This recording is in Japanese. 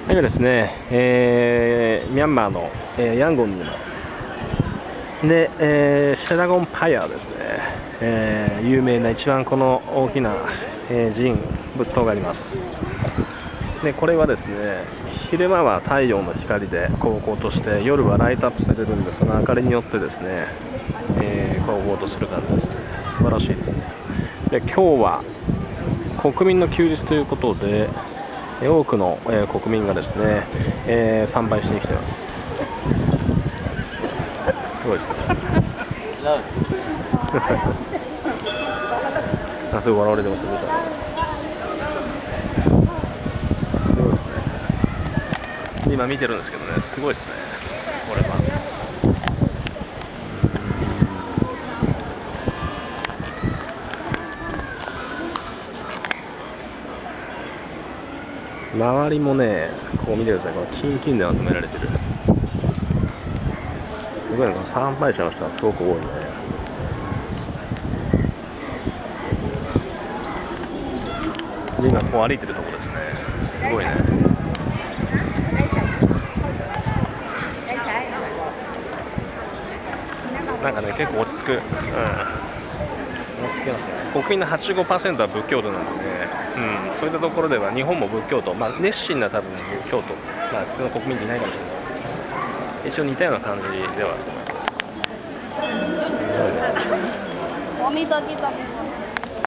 今ですね、ミャンマーの、ヤンゴンにいます。で、シェラゴンパヤですね、有名な一番この大きな、寺院仏塔があります。でこれはですね、昼間は太陽の光で光光として、夜はライトアップされるんで、その明かりによってですね、光光とする感じですね。素晴らしいですね。で今日は国民の休日ということで、多くの、国民がですね、参拝しに来ています。すごいですね。あ、すごい笑われてますね。すごいですね。今見てるんですけどね、すごいですね。これは。周りもね、ここ見てください。このキンキンでまとめられてる。すごいね、この参拝者の人がすごく多いね。で今こう歩いてるところですね。すごいね。なんかね、結構落ち着く。落ち着きますね。国民の 85% は仏教徒なんでね、そういったところでは日本も仏教徒、熱心な多分仏教徒、普通の国民っていないかもしれないですけど、一応似たような感じではあると思います。